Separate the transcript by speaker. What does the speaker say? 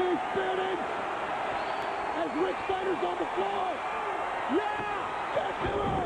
Speaker 1: He's spinning as Rick Snyder's on the floor. Yeah! Jackhammer!